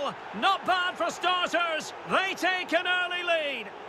Not bad for starters. They take an early lead.